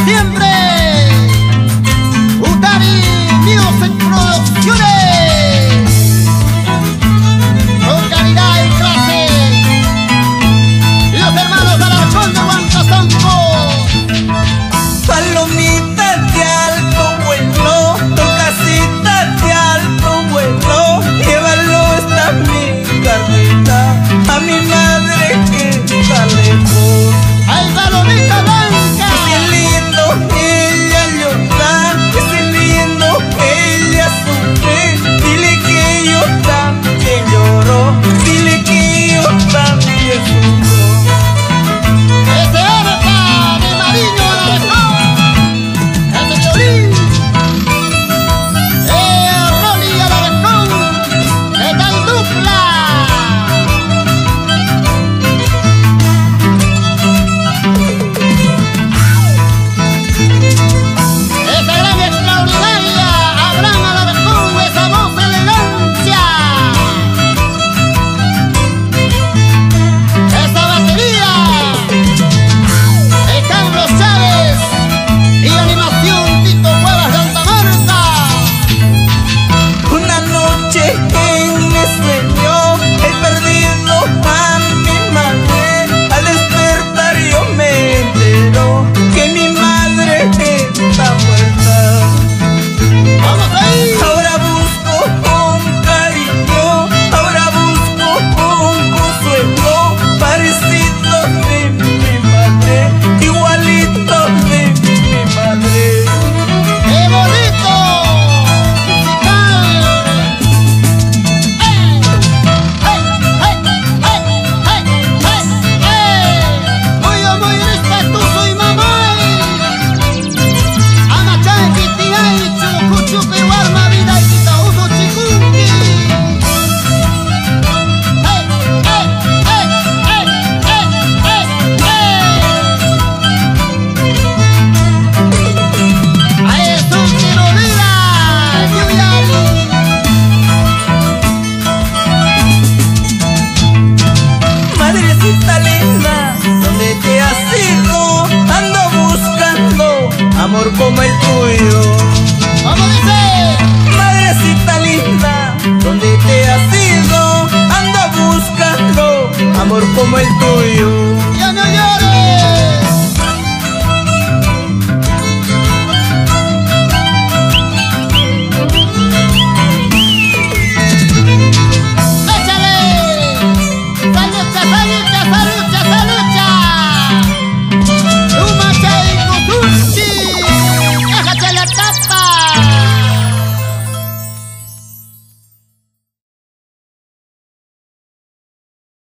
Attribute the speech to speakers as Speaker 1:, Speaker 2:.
Speaker 1: siempre. Utari Music Producciones, con calidad y clase. Y los hermanos Alarcón de Huancazampo.
Speaker 2: Palomitas de alto vuelo, tocasitas de alto vuelo, llévalo esta mi carnita a mi madre que está lejos.
Speaker 1: ¡Ay, palomita blanca!
Speaker 2: Qué lindo ella llora, qué lindo ella sufre. Dile que yo también lloro, dile que yo también sufro.
Speaker 1: ¡Ese arpa de Mariño Alarcón! ¡Ese violín! Rolly Alarcón! ¡Qué tal dupla! ¡Esa gran extraordinaria! ¡Abraham Alarcón! ¡Esa voz de elegancia! ¡Esa batería! ¡De Carlos Chávez! ¡Y animación Tito Cuevas de Altamarta!
Speaker 2: Una noche en mi sueño he perdido a mi madre. Al despertar yo me entero que mi madre está muerta.
Speaker 1: ¡Vamos ahí!
Speaker 2: Ahora busco un cariño, ahora busco un consuelo parecido de mi madre, igualito de mi madre.
Speaker 1: ¡Qué bonito! ¡Musical! ¡Hey! ¡Hey! ¡Hey! ¡Hey! ¡Hey! ¡Hey! Muy respetuoso y mamá. Amachay, Kitiay, Chucuchu, Pehuarma, Vida y Quitauzo, Chikunki. ¡Hey! ¡Hey! ¡Hey! ¡Hey! ¡Hey! ¡Hey! ¡Hey! ¡A eso que no diga, Yuyari!
Speaker 2: Madrecita linda, ¿dónde te has ido? Ando buscando amor como el tuyo.
Speaker 1: ¿Cómo dice?
Speaker 2: Madrecita linda, ¿dónde te has ido? Ando buscando amor como el tuyo.